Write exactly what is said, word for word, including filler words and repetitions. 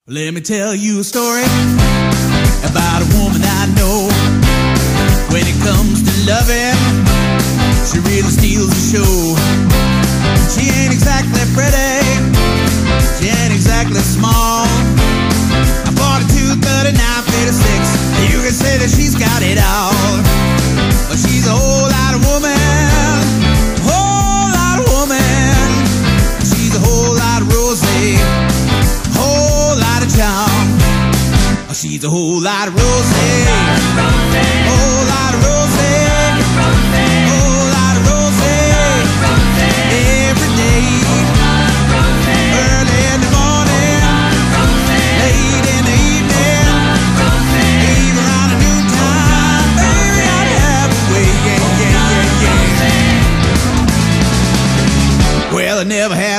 Let me tell you a story about a woman I know. When it comes to loving, she really steals the show. She ain't exactly pretty, she ain't exactly small. I'm forty-two, thirty-nine, fifty-six. You can say that she's got it all, but she's a whole lot of woman, a whole lot of woman. She's a whole lot of rosie, whole lot of charm. She's a whole lot of rosie, whole lot of rosie, whole lot of rosie. Every day, early in the morning, late in the evening, even around the noontime, baby, I'd have a way, yeah, yeah, yeah, yeah. Well, I never had